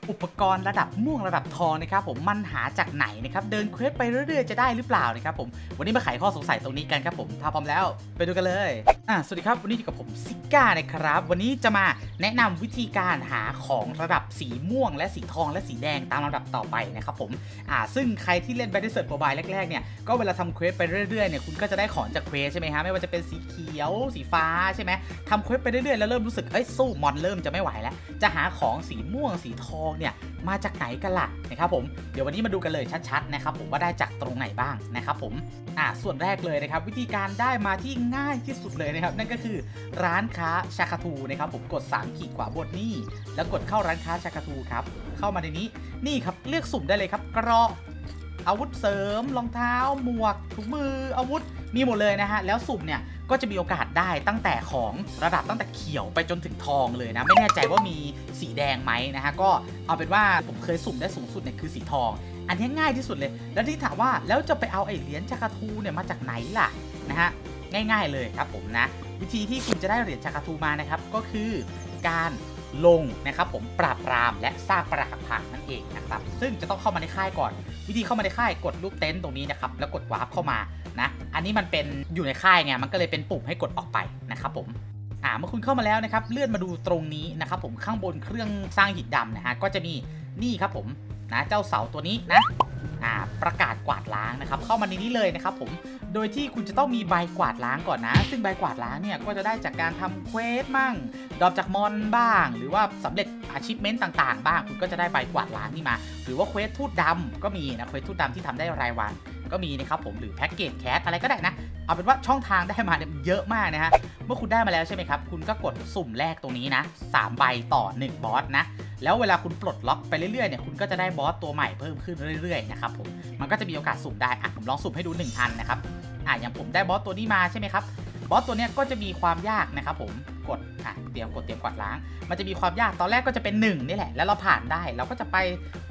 อุปกรณ์ระดับม่วงระดับทองนะครับผมมันหาจากไหนนะครับเดินเควสไปเรื่อยๆจะได้หรือเปล่านะครับผมวันนี้มาไขข้อสงสัยตรงนี้กันครับผมถ้าพร้อมแล้วไปดูกันเลยสวัสดีครับวันนี้อยู่กับผมซิก้านะครับวันนี้จะมาแนะนำวิธีการหาของระดับสีม่วงและสีทองและสีแดงตามลำดับต่อไปนะครับผมซึ่งใครที่เล่น Battlefield Mobile แรกๆเนี่ยก็เวลาทำเควสไปเรื่อยๆเนี่ยคุณก็จะได้ของจากเควสใช่ไหมฮะไม่ว่าจะเป็นสีเขียวสีฟ้าใช่ไหมทำเควสไปเรื่อยๆแล้วเริ่มรู้สึกสู้มอนเริ่มจะไม่ไหวแล้วจะหาของสีม่วงสีทองเนี่ยมาจากไหนกันล่ะนะครับผมเดี๋ยววันนี้มาดูกันเลยชัดๆนะครับผมว่าได้จากตรงไหนบ้างนะครับผมส่วนแรกเลยนะครับวิธีการได้มาที่ง่ายที่สุดเลยนะครับนั่นก็คือร้านค้าชาคาทูนะครับผมกด3ขีดขวาบนนี่แล้วกดเข้าร้านค้าชาคาทูครับเข้ามาในนี้นี่ครับเลือกสุ่มได้เลยครับเกราะอาวุธเสริมรองเท้าหมวกถุงมืออาวุธมีหมดเลยนะฮะแล้วสุ่มเนี่ยก็จะมีโอกาสได้ตั้งแต่ของระดับตั้งแต่เขียวไปจนถึงทองเลยนะไม่แน่ใจว่ามีสีแดงไหมนะฮะก็เอาเป็นว่าผมเคยสุ่มได้สูงสุดเนี่ยคือสีทองอันนี้ง่ายที่สุดเลยแล้วที่ถามว่าแล้วจะไปเอาไอ้เหรียญชาคาทูเนี่ยมาจากไหนล่ะนะฮะง่ายๆเลยครับผมนะวิธีที่คุณจะได้เหรียญชาคาทูมานะครับก็คือการลงนะครับผมปราบปรามและสร้างปรักหักพังนั่นเองนะครับซึ่งจะต้องเข้ามาในค่ายก่อนวิธีเข้ามาในค่ายกดลูกเต็นท์ตรงนี้นะครับแล้วกดวาร์ปเข้ามานะอันนี้มันเป็นอยู่ในค่ายไงมันก็เลยเป็นปุ่มให้กดออกไปนะครับผมเมื่อคุณเข้ามาแล้วนะครับเลื่อนมาดูตรงนี้นะครับผมข้างบนเครื่องสร้างหินดำนะฮะก็จะมีนี่ครับผมนะเจ้าเสาตัวนี้นะประกาศกวาดล้างนะครับเข้ามาในนี้เลยนะครับผมโดยที่คุณจะต้องมีใบกวาดล้างก่อนนะซึ่งใบกวาดล้างเนี่ยก็จะได้จากการทำเควสมั่งดรอปจากมอนบ้างหรือว่าสำเร็จachievementต่างๆบ้างคุณก็จะได้ใบกวาดล้างนี่มาหรือว่าเควสทูตดำก็มีนะเควสทูตดำที่ทำได้รายวันก็มีนะครับผมหรือแพ็กเกจแคสอะไรก็ได้นะเอาเป็นว่าช่องทางได้มาเนี่ยเยอะมากนะฮะเมื่อคุณได้มาแล้วใช่ไหมครับคุณก็กดสุ่มแรกตรงนี้นะ3ใบต่อ1บอสนะแล้วเวลาคุณปลดล็อกไปเรื่อยๆเนี่ยคุณก็จะได้บอสตัวใหม่เพิ่มขึ้นเรื่อยๆนะครับผมมันก็จะมีโอกาสสุ่มได้ผมลองสุ่มให้ดู1อันนะครับอย่างผมได้บอสตัวนี้มาใช่ไหมครับบอสตัวนี้ก็จะมีความยากนะครับผมกดเตรียมกวาดล้างมันจะมีความยากตอนแรกก็จะเป็น1นี่แหละแล้วเราผ่านได้เราก็จะไป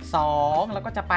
2แล้วก็จะไป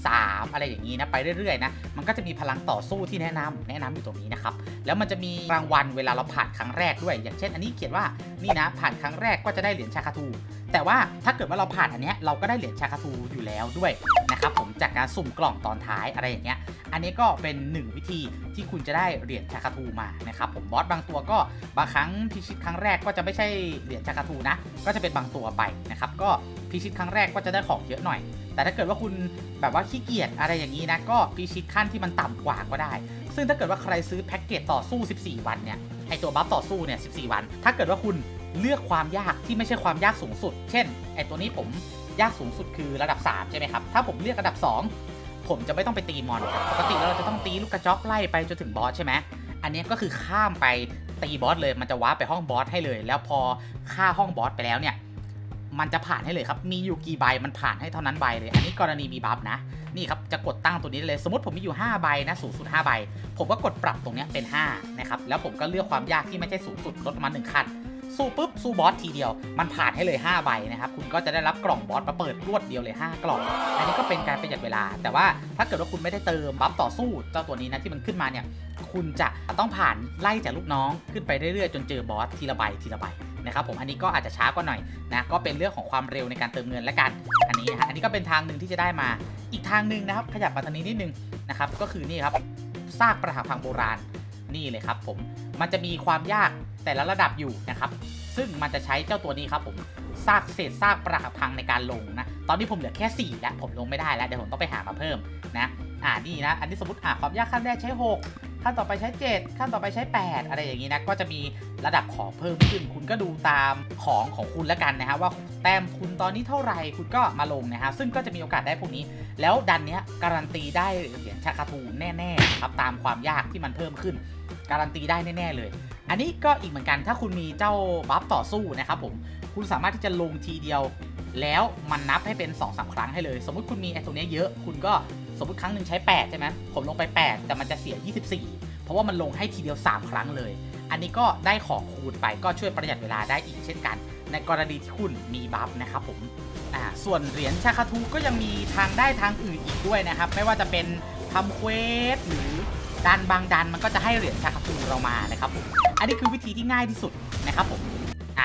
3อะไรอย่างนี้นะไปเรื่อยๆนะมันก็จะมีพลังต่อสู้ที่แนะนำอยู่ตรงนี้นะครับแล้วมันจะมีรางวัลเวลาเราผ่านครั้งแรกด้วยอย่างเช่นอันนี้เขียนว่านี่นะผ่านครั้งแรกก็จะได้เหรียญชาคาทูแต่ว่าถ้าเกิดว่าเราผ่านอันนี้เราก็ได้เหรียญชาคาทูอยู่แล้วด้วยนะครับผมจากการสุ่มกล่องตอนท้ายอะไรอย่างเงี้ยอันนี้ก็เป็น1วิธีที่คุณจะได้เหรียญชาคาทูมานะครับผมบอสบางตัวก็บางครั้งพิชิตครั้งแรกก็จะไม่ใช่เหรียญชาคาทูนะก็จะเป็นบางตัวไปนะครับก็พิชิตครั้งแรกก็จะได้ของเยอะหน่อยแต่ถ้าเกิดว่าคุณแบบว่าขี้เกียจอะไรอย่างนี้นะก็พิชิตขั้นที่มันต่ำกว่าก็ได้ซึ่งถ้าเกิดว่าใครซื้อแพ็กเกจต่อสู้14วันเนี่ยไอตัวบัฟต่อสู้เนี่ย14วันถ้าเกิดว่าคุณเลือกความยากที่ไม่ใช่ความยากสูงสุดเช่นไอตัวนี้ผมยากสูงสุดคือระดับ3ใช่ไหมครับถ้าผมเลือกระดับ2ผมจะไม่ต้องไปตีมอนปกติเราจะต้องตีลูกกระจอกไล่ไปจนถึงบอสใช่ไหมอันนี้ก็คือข้ามไปตีบอสเลยมันจะวาร์ปไปห้องบอสให้เลยแล้วพอฆ่าห้องบอสไปแล้วเนี่ยมันจะผ่านให้เลยครับมีอยู่กี่ใบมันผ่านให้เท่านั้นใบเลยอันนี้กรณีมีบัฟนะนี่ครับจะกดตั้งตัวนี้เลยสมมติผมมีอยู่5ใบนะสูงสุด5ใบผมก็กดปรับตรงนี้เป็น5นะครับแล้วผมก็เลือกความยากที่ไม่ใช่สูงสุดลดมา1ขั้นสู้ปุ๊บสู้บอสทีเดียวมันผ่านให้เลย5ใบนะครับคุณก็จะได้รับกล่องบอสมาเปิดรวดเดียวเลย5กล่องอันนี้ก็เป็นการประหยัดเวลาแต่ว่าถ้าเกิดว่าคุณไม่ได้เติมบัฟต่อสู้เจ้าตัวนี้นะที่มันขึ้นมาเนี่ยคุณจะต้องผ่านไล่จากลูกน้องขึ้นไปเรื่อยๆจนเจอบอสทีละใบนะครับผมอันนี้ก็อาจจะช้ากว่าหน่อยนะก็เป็นเรื่องของความเร็วในการเติมเงินและกันอันนี้นะฮะอันนี้ก็เป็นทางหนึ่งที่จะได้มาอีกทางหนึ่งนะครับขยับมาทางนี้นิดนึงนะครับก็คือนี่ครับซากปรักหักพังโบราณนี่เลยครับผมมันจะมีความยากแต่ละระดับอยู่นะครับซึ่งมันจะใช้เจ้าตัวนี้ครับผมซากเศษซากปรักหักพังในการลงนะตอนนี้ผมเหลือแค่4แล้วผมลงไม่ได้แล้วเดี๋ยวผมต้องไปหามาเพิ่มนะนี่นะอันนี้สมมติความยากขั้นแรกใช้6ขั้นต่อไปใช้7ขั้นต่อไปใช้8อะไรอย่างนี้นะก็จะมีระดับของเพิ่มขึ้นคุณก็ดูตามของคุณแล้วกันนะฮะว่าแต้มคุณตอนนี้เท่าไหร่คุณก็มาลงนะฮะซึ่งก็จะมีโอกาสได้พวกนี้แล้วดันเนี้ยการันตีได้เหรียญชาคาทูแน่ๆครับตามความยากที่มันเพิ่มขึ้นการันตีได้แน่ๆเลยอันนี้ก็อีกเหมือนกันถ้าคุณมีเจ้าบัฟต่อสู้นะครับผมคุณสามารถที่จะลงทีเดียวแล้วมันนับให้เป็น 2-3 ครั้งให้เลยสมมุติคุณมีไอ้ตรงนี้เยอะคุณก็สมมติครั้งหนึ่งใช้8ใช่ไหมผมลงไป8แต่มันจะเสีย24เพราะว่ามันลงให้ทีเดียว3ครั้งเลยอันนี้ก็ได้ของคูณไปก็ช่วยประหยัดเวลาได้อีกเช่นกันในกรณีที่คุณมีบัฟนะครับผมส่วนเหรียญชาคาทูก็ยังมีทางได้ทางอื่นอีกด้วยนะครับไม่ว่าจะเป็นทำเควสหรือดันบางดันมันก็จะให้เหรียญชาคาทูเรามานะครับผมอันนี้คือวิธีที่ง่ายที่สุดนะครับผม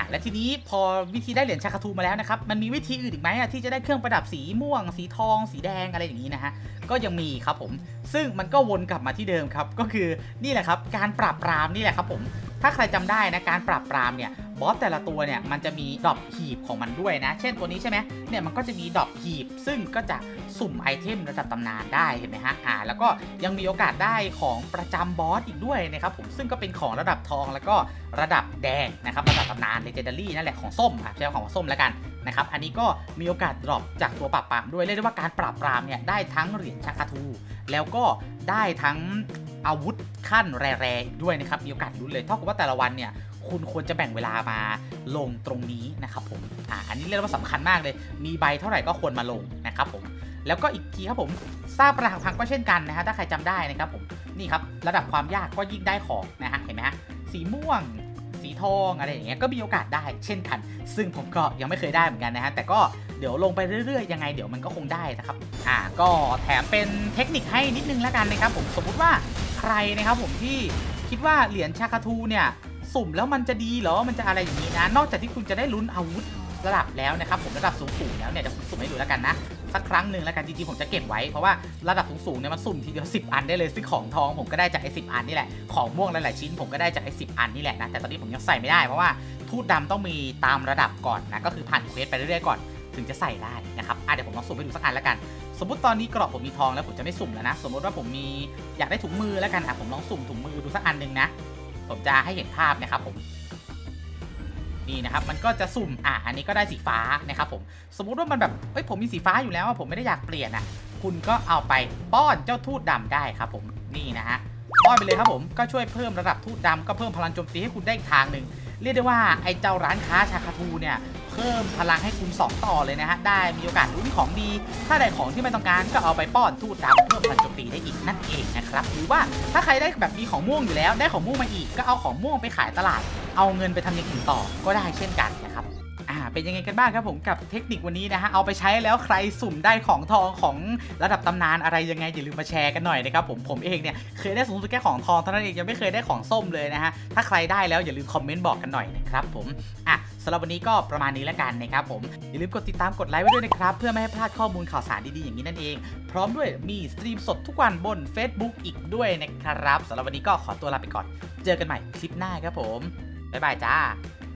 และทีนี้พอวิธีได้เหรียญชาคาทูมาแล้วนะครับมันมีวิธีอื่นอีกไหมที่จะได้เครื่องประดับสีม่วงสีทองสีแดงอะไรอย่างนี้นะฮะก็ยังมีครับผมซึ่งมันก็วนกลับมาที่เดิมครับก็คือนี่แหละครับการปราบปรามนี่แหละครับผมถ้าใครจำได้นะการปราบปรามเนี่ยบอสแต่ละตัวเนี่ยมันจะมีดรอปหีบของมันด้วยนะเช่นตัวนี้ใช่ไหมเนี่ยมันก็จะมีดรอปหีบซึ่งก็จะสุ่มไอเทมระดับตำนานได้เห็นไหมฮะแล้วก็ยังมีโอกาสได้ของประจำบอสอีกด้วยนะครับผมซึ่งก็เป็นของระดับทองแล้วก็ระดับแดงนะครับระดับตำนาน Legendary นั่นแหละของส้มใช้ของส้มแล้วกันนะครับอันนี้ก็มีโอกาสดรอปจากตัวปราบปรามด้วยเรียกได้ว่าการปราบปรามเนี่ยได้ทั้งเหรียญชาคาทูแล้วก็ได้ทั้งอาวุธขั้นแร่ๆอีกด้วยนะครับมีโอกาสลุ้นเลยเท่ากับว่าแต่ละวันเนี่ยคุณควรจะแบ่งเวลามาลงตรงนี้นะครับผมอันนี้เรียกว่าสำคัญมากเลยมีใบเท่าไหร่ก็ควรมาลงนะครับผมแล้วก็อีกทีครับผมสร้างประหังพังก็เช่นกันนะฮะถ้าใครจำได้นะครับผมนี่ครับระดับความยากก็ยิ่งได้ของนะฮะเห็นไหมฮะสีม่วงสีทองอะไรอย่างเงี้ยก็มีโอกาสได้เช่นกันซึ่งผมก็ยังไม่เคยได้เหมือนกันนะฮะแต่ก็เดี๋ยวลงไปเรื่อยๆยังไงเดี๋ยวมันก็คงได้นะครับก็แถมเป็นเทคนิคให้นิดนึงแล้วกันนะครับผมสมมุติว่าใครนะครับผมที่คิดว่าเหรียญชาคาทูเนี่ยสุ่มแล้วมันจะดีเหรอมันจะอะไรอย่างนี้นะนอกจากที่คุณจะได้ลุ้นอาวุธระดับแล้วนะครับผมระดับสูงๆแล้วเนี่ยจะสุ่มให้ดูแล้วกันนะสักครั้งหนึ่งแล้วกันจริงๆผมจะเก็บไว้เพราะว่าระดับสูงๆเนี่ยมันสุ่มทีเดียว10 อันได้เลยซึ่งของทองผมก็ได้จากไอ้10 อันนี่แหละของม่วงหลายๆชิ้นผมก็ได้จากไอ้10 อันนี่แหละนะแต่ตอนนี้ผมยังใส่ไม่ได้เพราะว่าทูตดำต้องมีตามระดับก่อนนะก็คือผ่านเควสไปเรื่อยๆก่อนถึงจะใส่ได้นะครับเดี๋ยวผมลองสุ่มให้ดูสักอันแล้วกันสมมติตอนนี้กรอบผมมีทองแล้วผมจะไม่สุ่มแล้วนะสมมติว่าผมมีอยากได้ถุงมือแล้วกันผมลองสุ่มถุงมือดูสักอันหนึ่งนะผมจะให้เห็นภาพนะครับผมนี่นะครับมันก็จะสุ่มอันนี้ก็ได้สีฟ้านะครับผมสมมุติว่ามันแบบผมมีสีฟ้าอยู่แล้วผมไม่ได้อยากเปลี่ยนคุณก็เอาไปป้อนเจ้าทูตดำได้ครับผมนี่นะฮะป้อนไปเลยครับผมก็ช่วยเพิ่มระดับทูตดำก็เพิ่มพลังโจมตีให้คุณได้อีกทางหนึ่งเรียกได้ว่าไอ้เจ้าร้านค้าชาคาทูเนี่ยเพิ่มพลังให้คุณ2ต่อเลยนะฮะได้มีโอกาสลุ้นของดีถ้าได้ของที่ไม่ต้องการก็เอาไปป้อนทูตดำเพิ่มพลังโจมตีได้อีกนั่นเองนะครับหรือว่าถ้าใครได้แบบมีของม่วงอยู่แล้วได้ของม่วงมาอีกก็เอาของม่วงไปขายตลาดเอาเงินไปทำอย่างอื่นต่อก็ได้เช่นกันนะครับเป็นยังไงกันบ้างครับผมกับเทคนิควันนี้นะฮะเอาไปใช้แล้วใครสุ่มได้ของทองของระดับตำนานอะไรยังไงอย่าลืมมาแชร์กันหน่อยนะครับผมเองเนี่ยเคยได้สูงสุดแค่ของทองเท่านั้นเองยังไม่เคยได้ของส้มเลยนะฮะถ้าใครได้แล้วอย่าลืมคอมเมนต์บอกกันหน่อยนะครับผมสำหรับวันนี้ก็ประมาณนี้แล้วกันนะครับผมอย่าลืมกดติดตามกดไลค์ไว้ด้วยนะครับเพื่อไม่ให้พลาดข้อมูลข่าวสารดีๆอย่างนี้นั่นเองพร้อมด้วยมีสตรีมสดทุกวันบน Facebook อีกด้วยนะครับสำหรับวันนี้ก็ขอตัวลาไปก่อนเจอกันใหม่คลิปหน้าครับผมบ๊ายบายจ้า